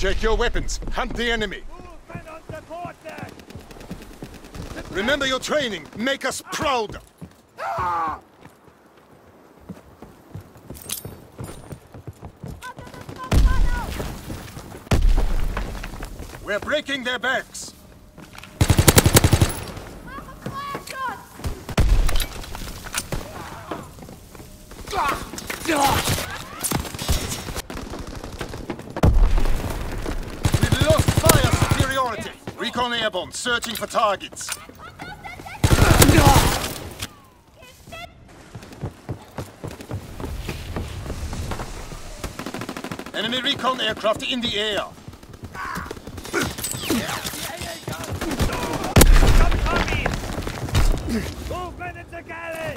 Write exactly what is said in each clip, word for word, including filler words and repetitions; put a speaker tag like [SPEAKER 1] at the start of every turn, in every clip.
[SPEAKER 1] Check your weapons. Hunt the enemy. Remember your training. Make us proud. We're breaking their backs. We've lost fire superiority. Recon airborne, searching for targets. Enemy recon aircraft in the air.
[SPEAKER 2] Movement in the galley!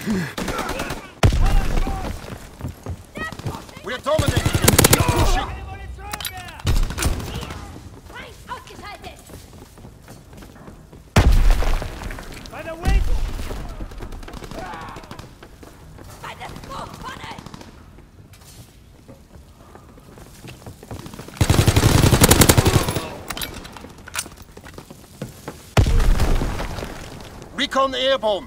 [SPEAKER 1] We're dominating and keep pushing.
[SPEAKER 2] By the wing!
[SPEAKER 3] By the smoke on it!
[SPEAKER 1] Recon airborne.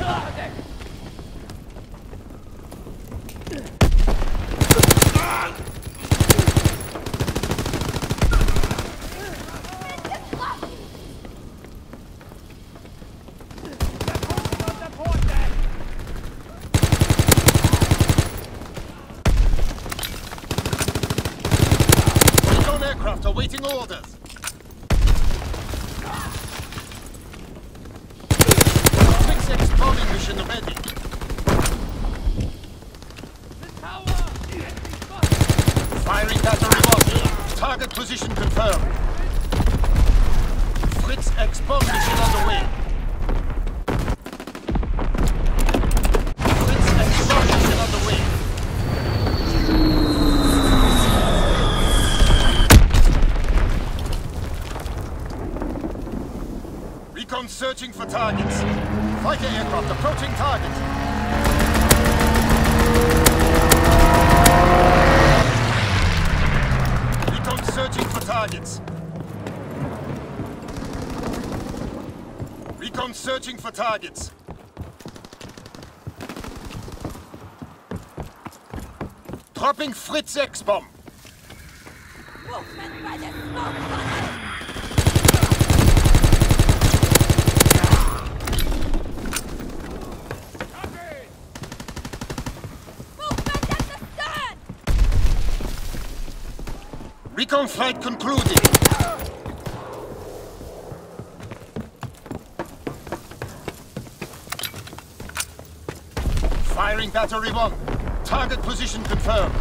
[SPEAKER 1] Recon aircraft awaiting orders. Bombing mission ready. Firing battery one. Target position confirmed. Fritz X bomb mission underway. Fritz X bomb mission underway. Recon searching for targets. Fighter aircraft approaching target. Recon searching for targets. Recon searching for targets. Dropping Fritz X bomb.
[SPEAKER 3] Movement by the smoke on it!
[SPEAKER 1] Recon flight concluded. Firing battery one. Target position confirmed.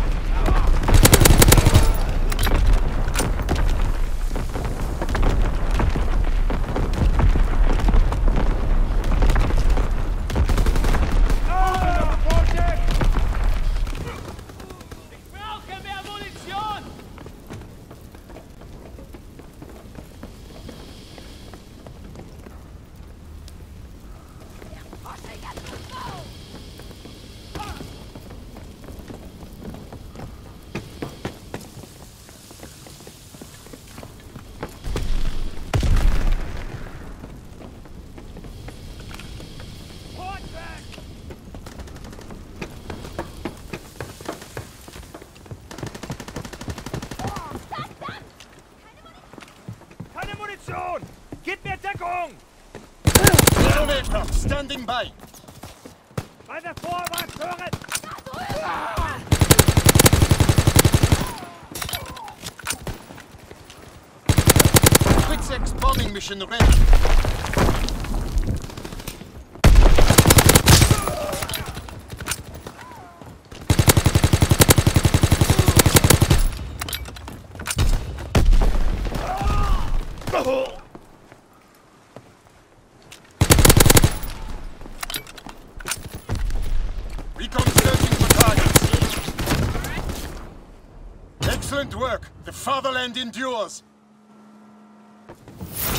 [SPEAKER 2] Gib mir Deckung!
[SPEAKER 1] Recon aircraft standing by.
[SPEAKER 2] Bei der Vorwand hören!
[SPEAKER 1] Fritz X bombing mission ready. Recon searching for targets. Excellent work. The fatherland endures.